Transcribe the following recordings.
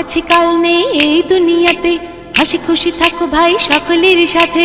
আছে কাল নেই এই দুনিয়াতে, হাসি খুশি থাকো ভাই সকলের সাথে।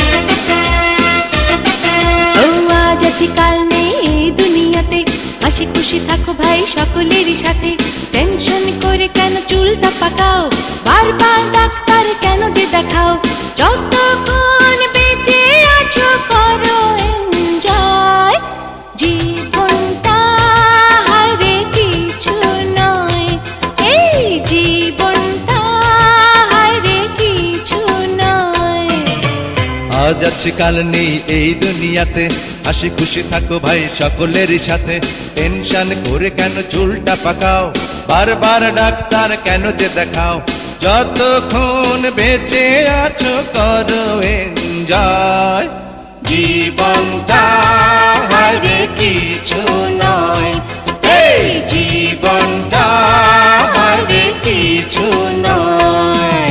ও আজ আছে কাল নেই এই দুনিয়াতে, হাসি খুশি থাকো ভাই সকলের সাথে। টেনশন করে কেন চুলটা পাকাও, বারবার ডাক্তার কেন যে দেখাও। যতক্ষণ বেঁচে আছো করো এনজয়, জীবনটা হারে কিছু নয়, এই জীবনটা হারে কিছু নয়। আজ আছে কাল নেই এই দুনিয়াতে, হাসি খুশি থাকো ভাই সকলের সাথে। টেনশন করে কেন চুলটা পাকাও, বারবার ডাক্তার কেন যে দেখাও। যতক্ষণ বেঁচে আছো করো এনজয়, জীবনটা হারে কিছু নয়, এই জীবনটা হারে কিছু নয়।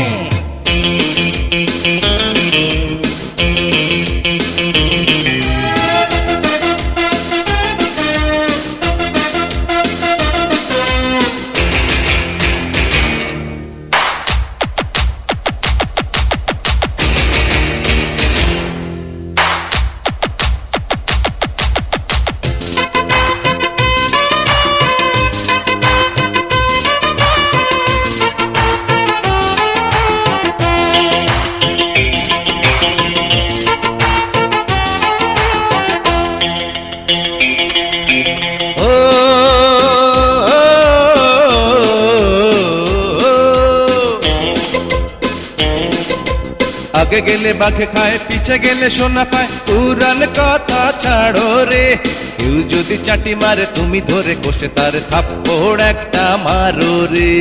আগে গেলে বাঘে খায়, পিছে গেলে সোনা পায়, পুরান কথা ছাড়ো রে। কেউ যদি চাটি মারে তুমি ধরে কষে তার থাপ্পড় একটা মারো রে।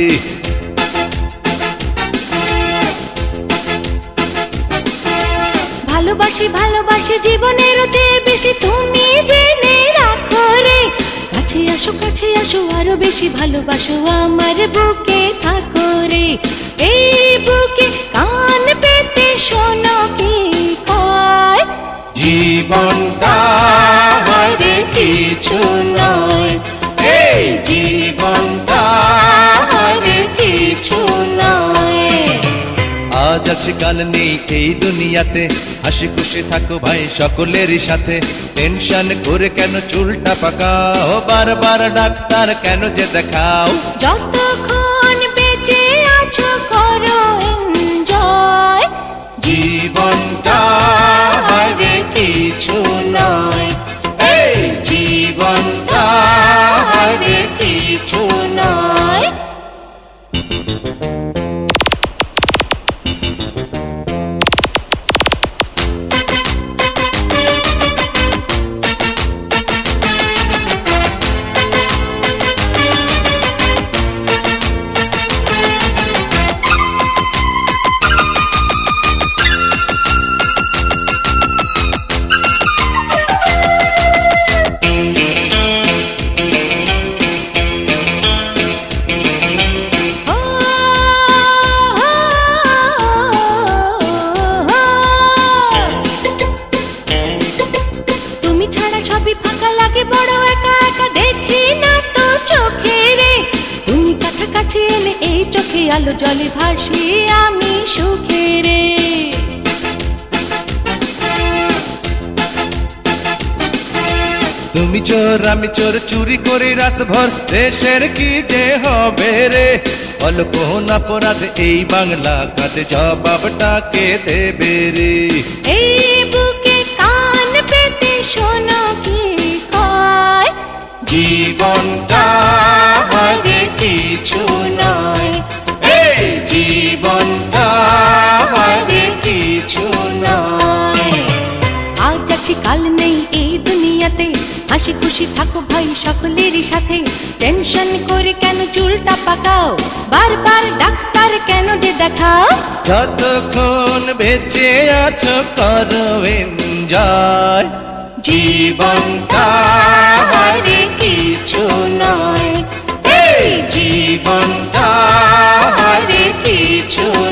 ভালোবাসি ভালোবাসি জীবনের চেয়ে বেশি তুমি জেনে রাখো রে। কাছে আসো আরো বেশি ভালোবাসো, আমার বুকে থাকো রে। এই বুকে কান পেতে শোনো কি কয়, জীবনটা হারে কিছু নয়, এই জীবনটা হারে কিছু নয়। আজ আছে কাল নেই এই দুনিয়াতে, হাসি খুশি থাকো ভাই সকলের সাথে। টেনশন করে কেন চুলটা পাকাও, বারবার ডাক্তার কেন যে দেখাও। যতক্ষণ বেঁচে আছো করো এনজয়, জীবনটা হারে কিছু নয়, এই জীবনটা হারে কিছু নয়। বড় একা একা দেখি না তো চোখে রে। তুমি কাছাকাছি এলে এই চোখে আলো জলে ভাসি আমি সুখে রে। তুমি চোর আমি চোর, চুরি করি রাত ভর, দেশের কি যে হবে রে। অল্প অপরাধ এই বাংলা কাঁদে, জবাবটা কে দেবে রে। এই বুকে কান পেতে শোনো কি কয়, জীবনটা হারে কিছু নয়, এই জীবনটা হারে কিছু নয়। আজ আছি কাল নেই এই দুনিয়াতে, হাসি খুশি থাকো ভাই সকলের সাথে। টেনশন করে কেন চুলটা পাকাও, বারবার ডাক্তার কেন যে দেখাও। যতক্ষণ বেঁচে আছো করো এনজয়, জীবনটা হারে কিছু নয়, এই জীবনটা হারে কিছু